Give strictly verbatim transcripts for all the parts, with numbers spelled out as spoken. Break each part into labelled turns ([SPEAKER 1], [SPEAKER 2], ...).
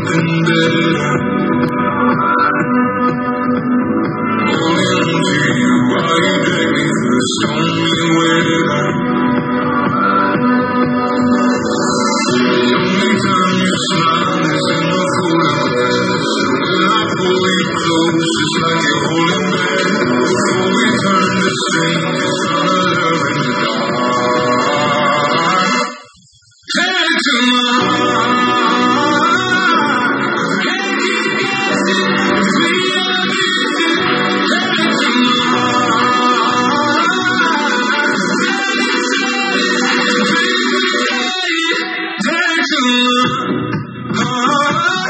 [SPEAKER 1] something better. Holding on to you while you beg me through the stormy weather. The only time you smile is in the photographs. When I pull you close, it's like you're holding back. Before we turn to strangers, found a love in the dark. Take it to my heart. Can't keep guessing. It's me I'm missing. Take it to my heart. Take it to my heart.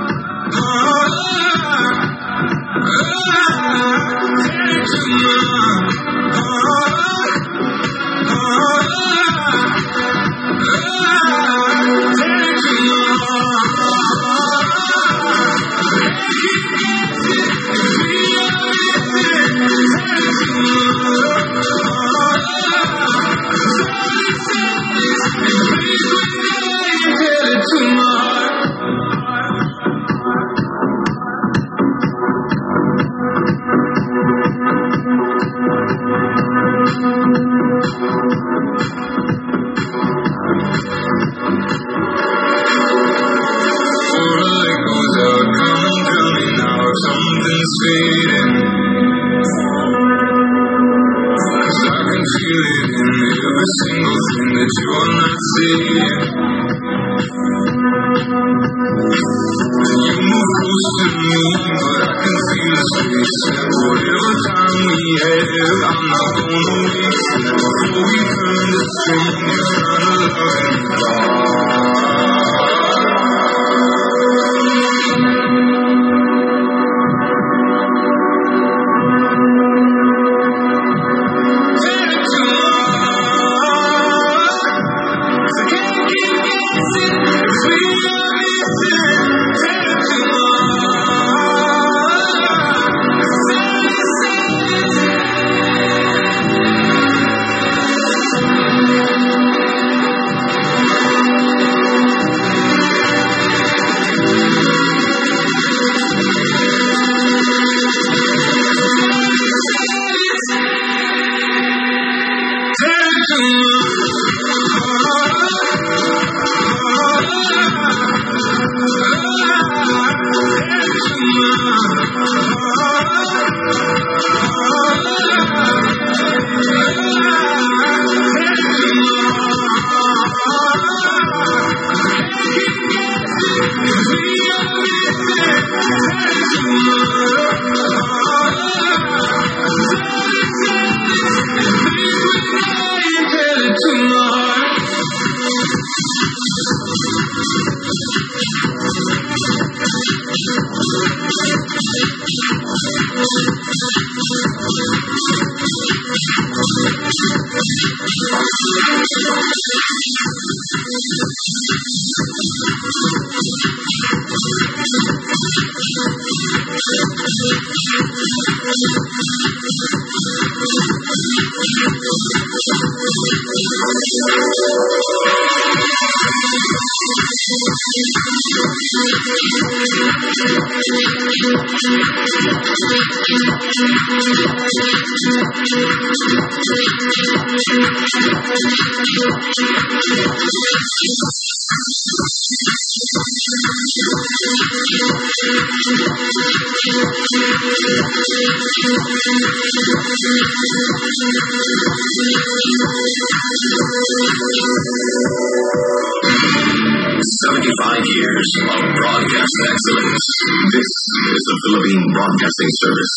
[SPEAKER 2] seventy-five years of broadcast excellence. This is the Philippine Broadcasting Service.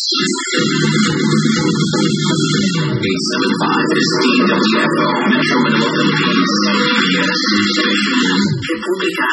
[SPEAKER 2] eight seventy-five is D W F O, Metro Manila, Philippines. Yes, Republika.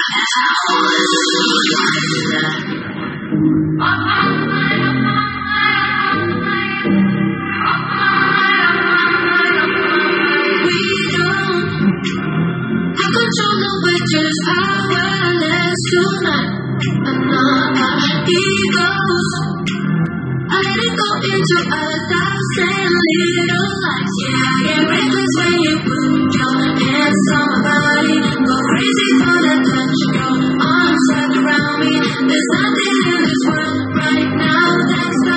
[SPEAKER 3] Control the witches, powerless tonight. And not our egos. I let it go into a thousand little lights. Yeah, I get reckless when you put your hands on my body. Go crazy for the touch, your arms wrapped around me. There's nothing in this world right now that's